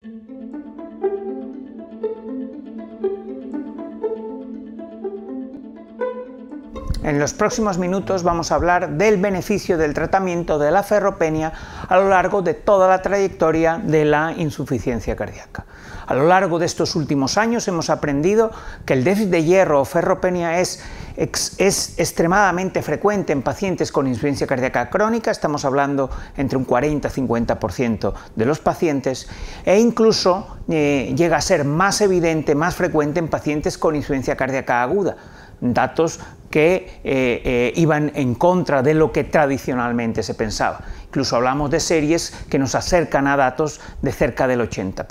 En los próximos minutos vamos a hablar del beneficio del tratamiento de la ferropenia a lo largo de toda la trayectoria de la insuficiencia cardíaca. A lo largo de estos últimos años hemos aprendido que el déficit de hierro o ferropenia es extremadamente frecuente en pacientes con insuficiencia cardíaca crónica, estamos hablando entre un 40-50% de los pacientes, e incluso llega a ser más evidente, más frecuente en pacientes con insuficiencia cardíaca aguda. Datos que iban en contra de lo que tradicionalmente se pensaba. Incluso hablamos de series que nos acercan a datos de cerca del 80%.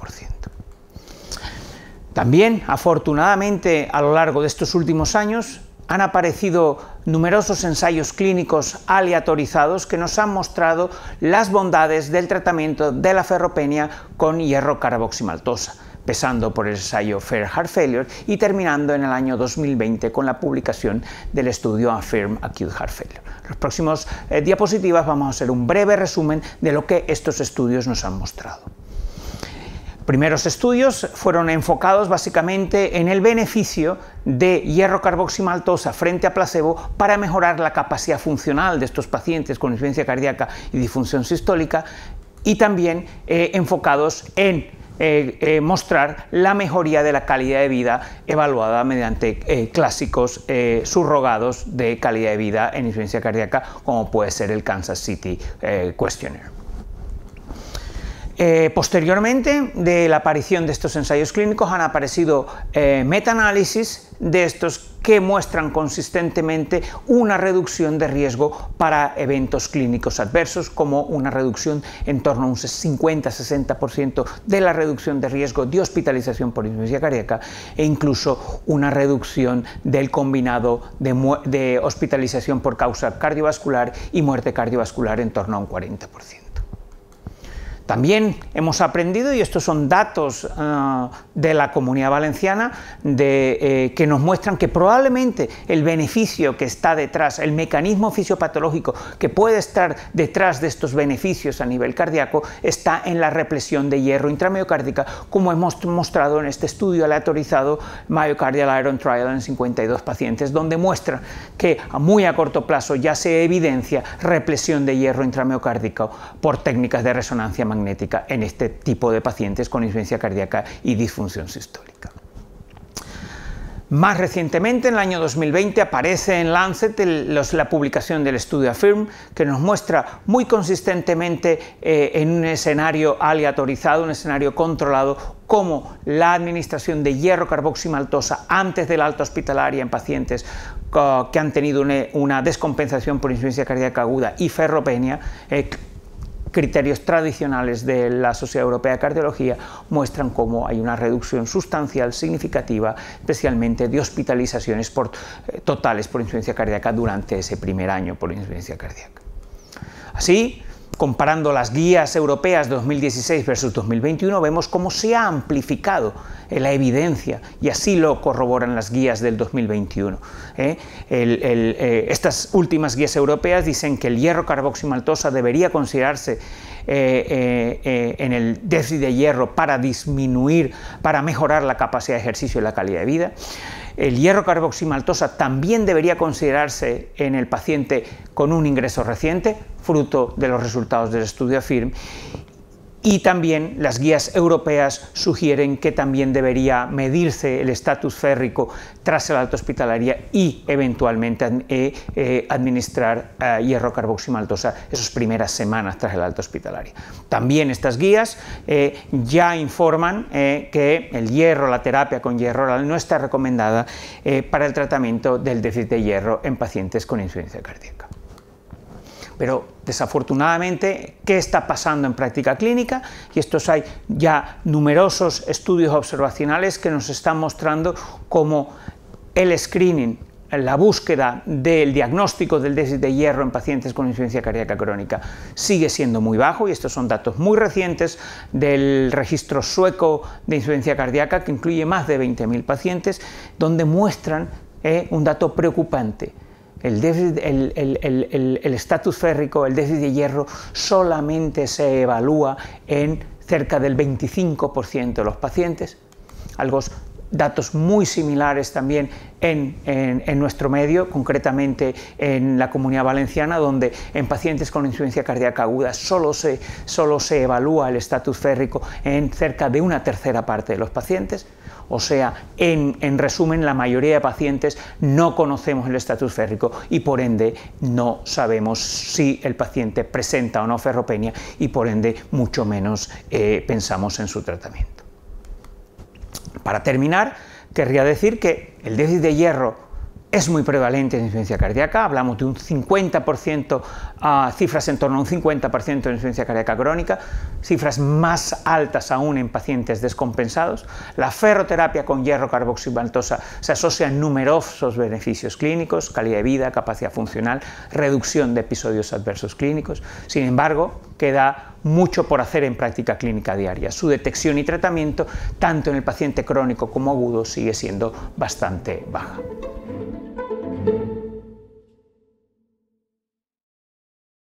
También, afortunadamente, a lo largo de estos últimos años, han aparecido numerosos ensayos clínicos aleatorizados que nos han mostrado las bondades del tratamiento de la ferropenia con hierro carboximaltosa, empezando por el ensayo FAIR Heart Failure y terminando en el año 2020 con la publicación del estudio AFFIRM Acute Heart Failure. En las próximas diapositivas vamos a hacer un breve resumen de lo que estos estudios nos han mostrado. Primeros estudios fueron enfocados básicamente en el beneficio de hierro carboximaltosa frente a placebo para mejorar la capacidad funcional de estos pacientes con insuficiencia cardíaca y disfunción sistólica, y también enfocados en mostrar la mejoría de la calidad de vida evaluada mediante clásicos subrogados de calidad de vida en insuficiencia cardíaca, como puede ser el Kansas City Questionnaire. Posteriormente de la aparición de estos ensayos clínicos han aparecido metaanálisis de estos que muestran consistentemente una reducción de riesgo para eventos clínicos adversos, como una reducción en torno a un 50-60% de la reducción de riesgo de hospitalización por insuficiencia cardíaca, e incluso una reducción del combinado de hospitalización por causa cardiovascular y muerte cardiovascular en torno a un 40%. También hemos aprendido, y estos son datos de la Comunidad Valenciana, que nos muestran que probablemente el beneficio que está detrás, el mecanismo fisiopatológico que puede estar detrás de estos beneficios a nivel cardíaco, está en la represión de hierro intramiocárdica, como hemos mostrado en este estudio aleatorizado Myocardial Iron Trial en 52 pacientes, donde muestra que muy a corto plazo ya se evidencia represión de hierro intramiocárdico por técnicas de resonancia magnética en este tipo de pacientes con insuficiencia cardíaca y disfunción sistólica. Más recientemente, en el año 2020, aparece en Lancet la publicación del estudio AFFIRM, que nos muestra muy consistentemente en un escenario aleatorizado, un escenario controlado, cómo la administración de hierro carboximaltosa antes de la alta hospitalaria en pacientes que han tenido una descompensación por insuficiencia cardíaca aguda y ferropenia, criterios tradicionales de la Sociedad Europea de Cardiología, muestran cómo hay una reducción sustancial significativa, especialmente de hospitalizaciones totales por insuficiencia cardíaca durante ese primer año por insuficiencia cardíaca. Así, comparando las guías europeas 2016 versus 2021, vemos cómo se ha amplificado la evidencia, y así lo corroboran las guías del 2021. Estas últimas guías europeas dicen que el hierro carboximaltosa debería considerarse en el déficit de hierro para mejorar la capacidad de ejercicio y la calidad de vida. El hierro carboximaltosa también debería considerarse en el paciente con un ingreso reciente, fruto de los resultados del estudio AFFIRM, y también las guías europeas sugieren que también debería medirse el estatus férrico tras la alta hospitalaria y eventualmente administrar hierro carboximaltosa esas primeras semanas tras la alta hospitalaria. También estas guías ya informan que el hierro, la terapia con hierro oral no está recomendada para el tratamiento del déficit de hierro en pacientes con insuficiencia cardíaca. Pero desafortunadamente, ¿qué está pasando en práctica clínica? Y estos hay ya numerosos estudios observacionales que nos están mostrando cómo el screening, la búsqueda del diagnóstico del déficit de hierro en pacientes con insuficiencia cardíaca crónica sigue siendo muy bajo, y estos son datos muy recientes del registro sueco de insuficiencia cardíaca, que incluye más de 20.000 pacientes, donde muestran un dato preocupante. El estatus férrico, el déficit de hierro, solamente se evalúa en cerca del 25% de los pacientes. Datos muy similares también en nuestro medio, concretamente en la Comunidad Valenciana, donde en pacientes con insuficiencia cardíaca aguda solo se evalúa el estatus férrico en cerca de una tercera parte de los pacientes. O sea, en resumen, la mayoría de pacientes no conocemos el estatus férrico y por ende no sabemos si el paciente presenta o no ferropenia y por ende mucho menos pensamos en su tratamiento. Para terminar, querría decir que el déficit de hierro es muy prevalente en insuficiencia cardíaca, hablamos de un 50%, cifras en torno a un 50% de insuficiencia cardíaca crónica, cifras más altas aún en pacientes descompensados. La ferroterapia con hierro carboximaltosa se asocia a numerosos beneficios clínicos, calidad de vida, capacidad funcional, reducción de episodios adversos clínicos. Sin embargo, queda mucho por hacer en práctica clínica diaria. Su detección y tratamiento, tanto en el paciente crónico como agudo, sigue siendo bastante baja.